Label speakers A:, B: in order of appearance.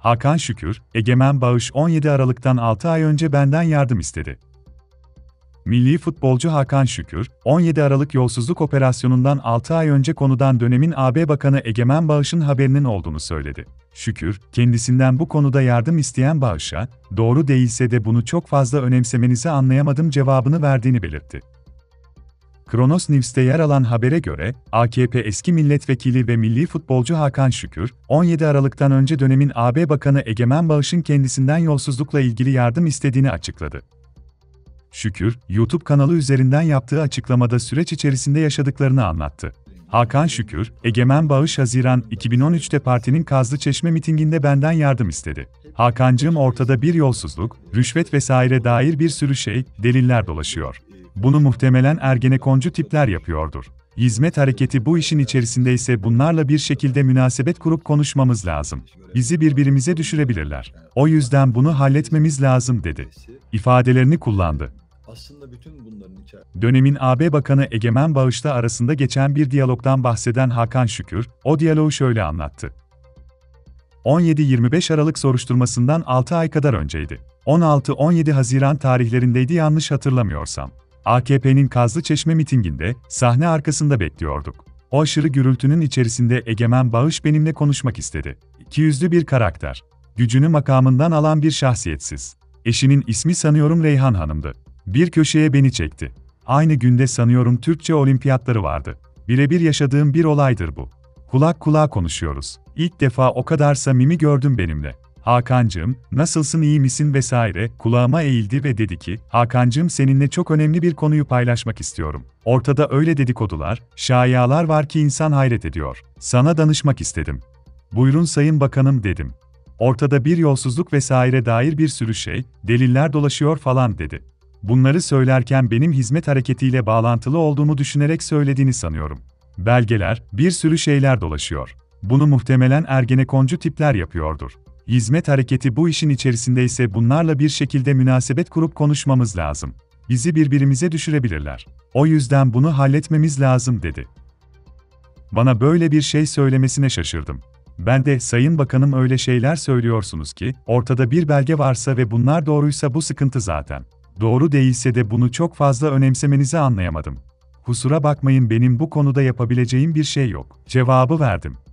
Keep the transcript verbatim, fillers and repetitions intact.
A: Hakan Şükür, Egemen Bağış on yedi Aralık'tan altı ay önce benden yardım istedi. Milli futbolcu Hakan Şükür, on yedi Aralık yolsuzluk operasyonundan altı ay önce konudan dönemin A B Bakanı Egemen Bağış'ın haberinin olduğunu söyledi. Şükür, kendisinden bu konuda yardım isteyen Bağış'a, doğru değilse de bunu çok fazla önemsemenizi anlayamadım cevabını verdiğini belirtti. Kronos News'te yer alan habere göre, A K P eski milletvekili ve milli futbolcu Hakan Şükür, on yedi Aralık'tan önce dönemin A B Bakanı Egemen Bağış'ın kendisinden yolsuzlukla ilgili yardım istediğini açıkladı. Şükür, YouTube kanalı üzerinden yaptığı açıklamada süreç içerisinde yaşadıklarını anlattı. Hakan Şükür, Egemen Bağış Haziran iki bin on üç'te partinin Kazlıçeşme mitinginde benden yardım istedi. Hakancığım, ortada bir yolsuzluk, rüşvet vesaire dair bir sürü şey, deliller dolaşıyor. Bunu muhtemelen Ergenekoncu tipler yapıyordur. Hizmet hareketi bu işin içerisindeyse bunlarla bir şekilde münasebet kurup konuşmamız lazım. Bizi birbirimize düşürebilirler. O yüzden bunu halletmemiz lazım dedi. İfadelerini kullandı.
B: Aslında bütün bunların içerisinde...
A: Dönemin A B Bakanı Egemen Bağış'la arasında geçen bir diyalogdan bahseden Hakan Şükür, o diyaloğu şöyle anlattı. on yedi yirmi beş Aralık soruşturmasından altı ay kadar önceydi. on altı on yedi Haziran tarihlerindeydi yanlış hatırlamıyorsam. A K P'nin Kazlıçeşme mitinginde, sahne arkasında bekliyorduk. O aşırı gürültünün içerisinde Egemen Bağış benimle konuşmak istedi. İkiyüzlü bir karakter. Gücünü makamından alan bir şahsiyetsiz. Eşinin ismi sanıyorum Reyhan Hanım'dı. Bir köşeye beni çekti. Aynı günde sanıyorum Türkçe olimpiyatları vardı. Birebir yaşadığım bir olaydır bu. Kulak kulağa konuşuyoruz. İlk defa o kadar samimi gördüm benimle. Hakancığım, nasılsın, iyi misin vesaire, kulağıma eğildi ve dedi ki, Hakancığım, seninle çok önemli bir konuyu paylaşmak istiyorum. Ortada öyle dedikodular, şayialar var ki insan hayret ediyor. Sana danışmak istedim. Buyurun Sayın Bakanım dedim. Ortada bir yolsuzluk vesaire dair bir sürü şey, deliller dolaşıyor falan dedi. Bunları söylerken benim hizmet hareketiyle bağlantılı olduğumu düşünerek söylediğini sanıyorum. Belgeler, bir sürü şeyler dolaşıyor. Bunu muhtemelen Ergenekoncu tipler yapıyordur. Hizmet hareketi bu işin içerisindeyse bunlarla bir şekilde münasebet kurup konuşmamız lazım. Bizi birbirimize düşürebilirler. O yüzden bunu halletmemiz lazım dedi. Bana böyle bir şey söylemesine şaşırdım. Ben de, Sayın Bakanım, öyle şeyler söylüyorsunuz ki, ortada bir belge varsa ve bunlar doğruysa bu sıkıntı zaten. Doğru değilse de bunu çok fazla önemsemenizi anlayamadım. Kusura bakmayın, benim bu konuda yapabileceğim bir şey yok. Cevabı verdim.